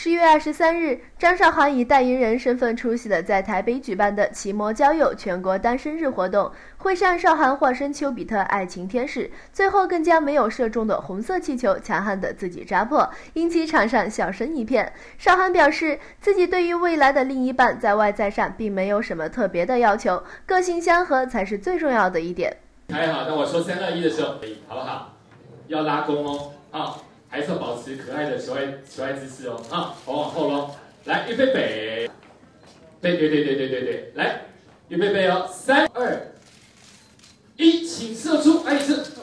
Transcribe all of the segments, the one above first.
10月23日，张韶涵以代言人身份出席了在台北举办的奇摩交友全国单身日活动。会上，韶涵化身丘比特爱情天使，最后更将没有射中的红色气球强悍的自己扎破，引起场上笑声一片。韶涵表示，自己对于未来的另一半在外在上并没有什么特别的要求，个性相合才是最重要的一点。 还好，当我说3、2、1的时候，好不好？要拉弓哦，啊。还是要保持可爱的求爱姿势哦，啊，头往后喽，来，预备北，对，来，预备备哦，3、2、1，请射出，爱一次，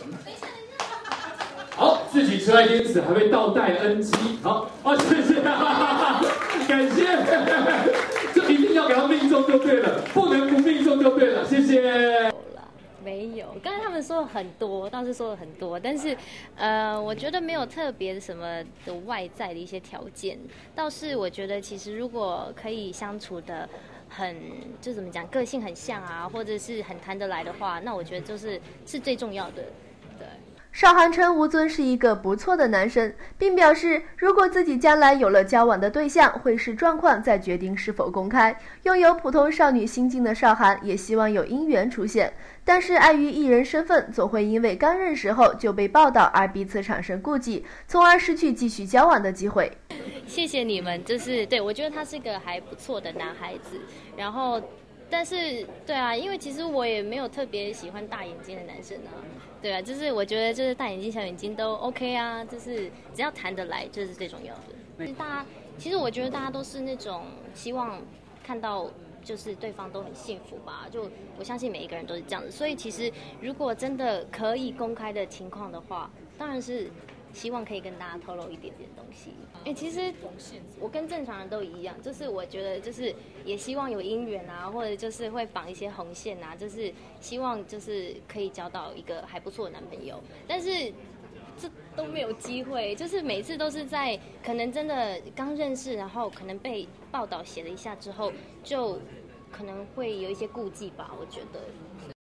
好，自己求爱天使还会倒带 NG， 好，谢谢，感谢，这一定要给他命中就对了，不能不命中就对了，谢谢。 没有，刚才他们说了很多，倒是说了很多，但是，我觉得没有特别什么的外在的一些条件，倒是我觉得其实如果可以相处的就怎么讲，个性很像啊，或者是很谈得来的话，那我觉得是最重要的，对。 韶涵称吴尊是一个不错的男生，并表示如果自己将来有了交往的对象，会视状况再决定是否公开。拥有普通少女心境的韶涵也希望有姻缘出现，但是碍于艺人身份，总会因为刚认识后就被报道而彼此产生顾忌，从而失去继续交往的机会。 谢谢你们，对，我觉得他是个还不错的男孩子，然后但是对啊，因为其实我也没有特别喜欢大眼睛的男生啊，对啊，我觉得大眼睛小眼睛都 OK 啊，只要谈得来，这是最重要的。其实我觉得大家都是那种希望看到就是对方都很幸福吧，就我相信每一个人都是这样子，所以其实如果真的可以公开的情况的话，当然是希望可以跟大家透露一点点东西。其实我跟正常人都一样，我觉得也希望有姻缘啊，或者会绑一些红线啊，希望可以交到一个还不错的男朋友，但是这都没有机会，每次都是在可能真的刚认识，然后可能被报道写了一下之后，就可能会有一些顾忌吧，我觉得。